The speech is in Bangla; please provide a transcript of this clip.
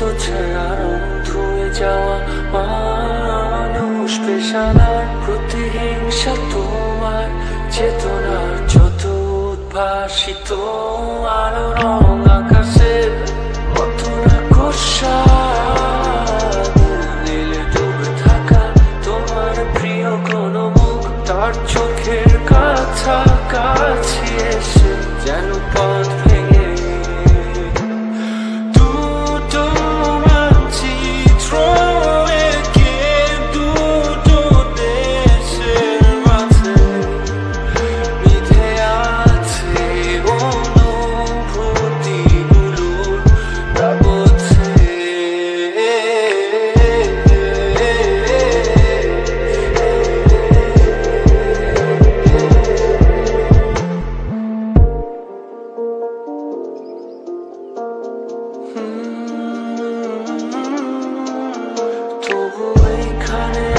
ছায়ার ধুয়ে যাওয়া মানুষ পেশাদার প্রতিহিংসা তোমার চেতনার যত উদ্ভাসিত আলো রং আকাশের মতো না কষা নীলে ডুবে থাকা তোমার প্রিয় কোনো মুখ তার চোখের কাছাকাছি এসে যেন পথ ভেঙে দুটো মানচিত্র এঁকে দুটো দেশের মাঝে বিধে আছে অনুভূতিগুলোর তাবৎসে তবু এইখানে